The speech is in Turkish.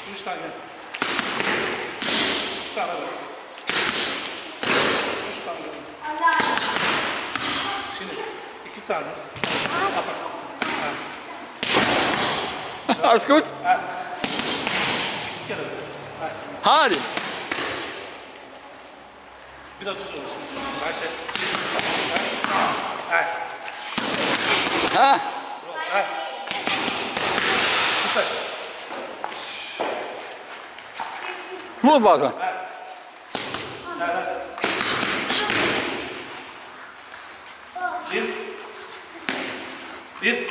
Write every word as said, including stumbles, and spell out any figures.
Üç tane gel. Üç tane ver. Üç tane ver. Şimdi iki tane. Kapat. Alles gut? Şimdi bir kere ver. Hadi. Biraz düz olsun. Başla. Ha. Ha. Ha. Süper. Vur bazen. Bir. Bir.